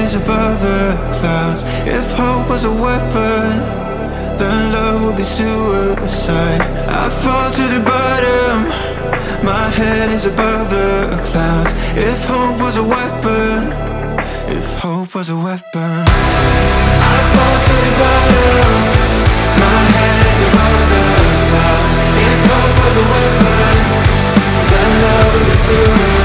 is above the clouds. If hope was a weapon, then love would be suicide. I fall to the bottom, my head is above the clouds. If hope was a weapon, if hope was a weapon, I fall to the bottom, my head is above the clouds. If hope was a weapon, then love would be suicide.